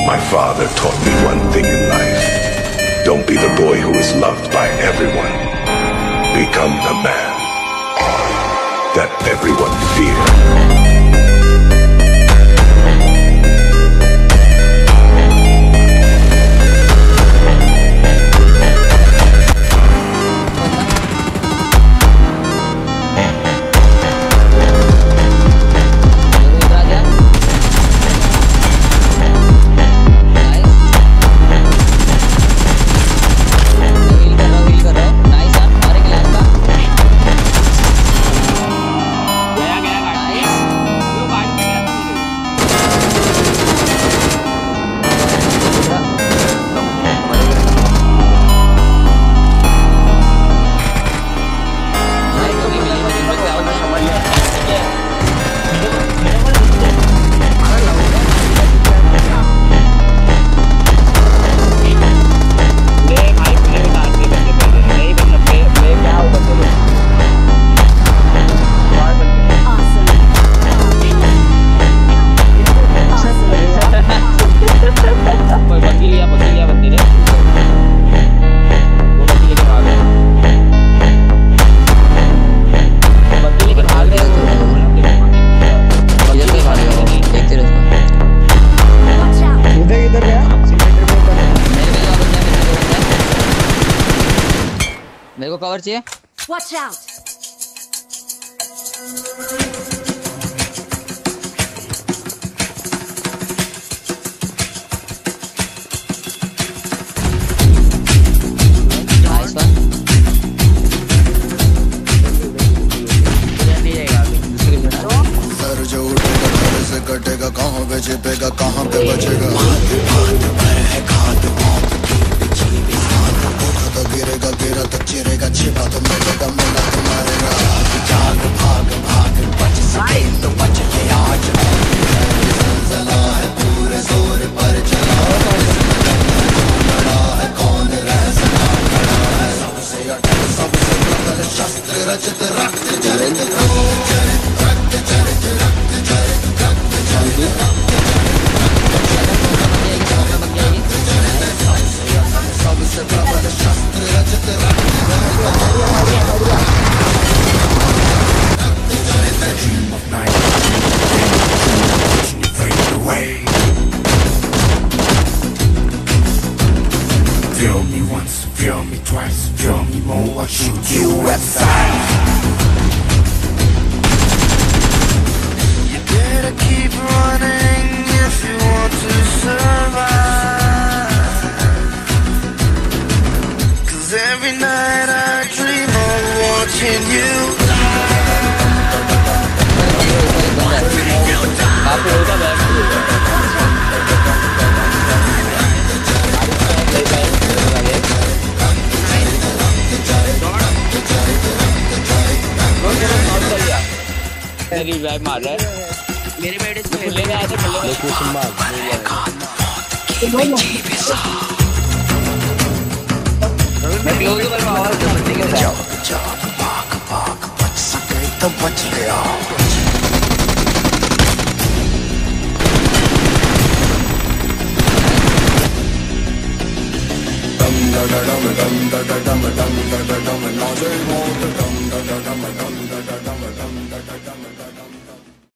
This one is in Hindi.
My father taught me one thing in life. Don't be the boy who is loved by everyone. Become the man that everyone fears. मेरे को कवर चाहिए। Watch out! Nice one. Sir जो उठेगा घर से कटेगा, कहाँ पे छिपेगा कहाँ पे बचेगा। तो गिरेगा गिरा तो चिरेगा, छिपा तो मिलेगा मिला तो मारेगा। जाग भाग भाग बच सके तो बच के आज। जला है पूरे जोर पर चला, लड़ा है कौन रह सका खड़ा है। सबसे अटल सबसे प्रबल शस्त्र रचित रक्त चरित रक्त चरित रक्त चरित रक्त चरित सबसे प्रबल शस्त्र रचित रक्त dream of night, you fade away. Feel me once, feel me twice, feel me more, I'll shoot you at sight. You better keep running if you want to survive. 'Cause every night I dream of watching you. Revive मार रहा है मेरे बेटे से खुले में आए थे खुले में कुछ मार मैं क्लोज कर रहा हूं बंदे के साथ भाग भाग बच सके तो बच गया dum da da dum dum da da dum dum da da dum